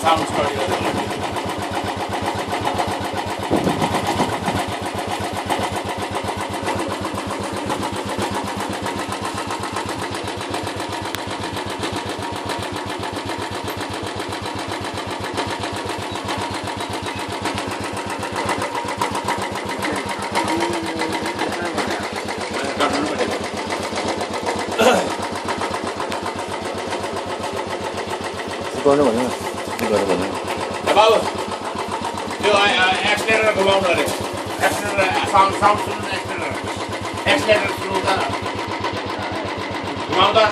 sound study गरेर गर्नु भन्नु के गर्नु भन्नु बाबु त्यो एक्सलेटर घुमाउनु अरे एक्सलेटर साउन्ड सुन्नु एक्सलेटर सुन्नु त घुमाउँदा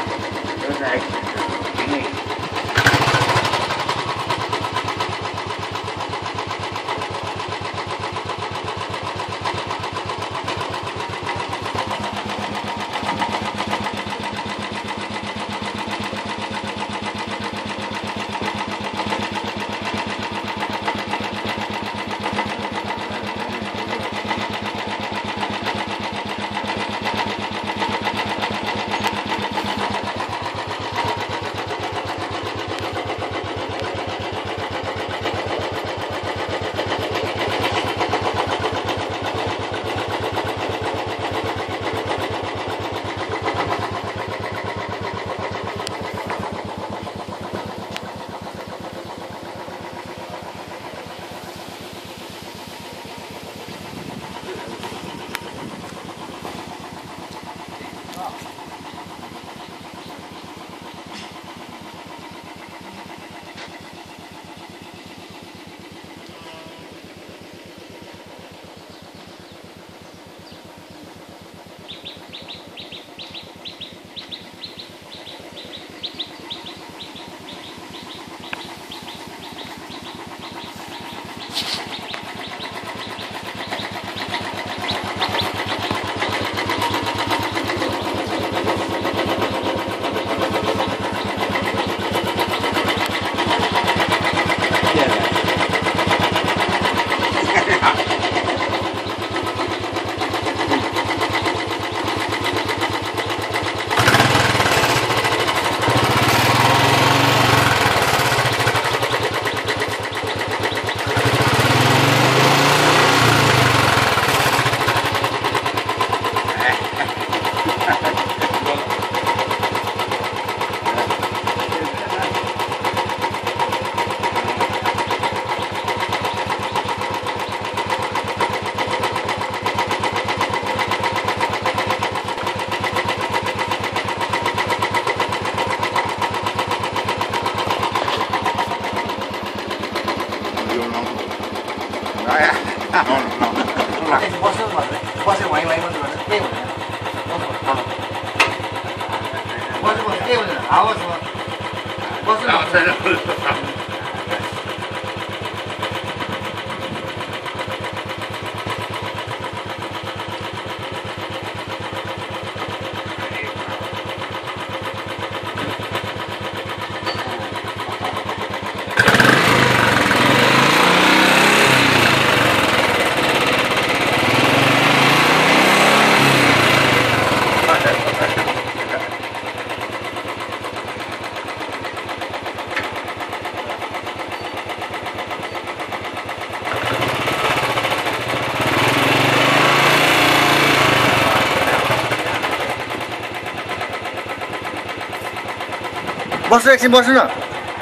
बस्नु एकछिन बस्नु न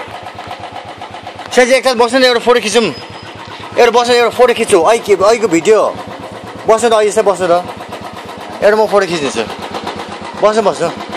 सेजी एकताल बस्नु न एउटा फोटो खिचौँ एउटा बस्नु एउटा फोटो खिच्छु अहिलेको भिडियो बस्नु त अहिले चाहिँ बस्नु त एउटा म फोटो खिचिदिन्छु बस्नु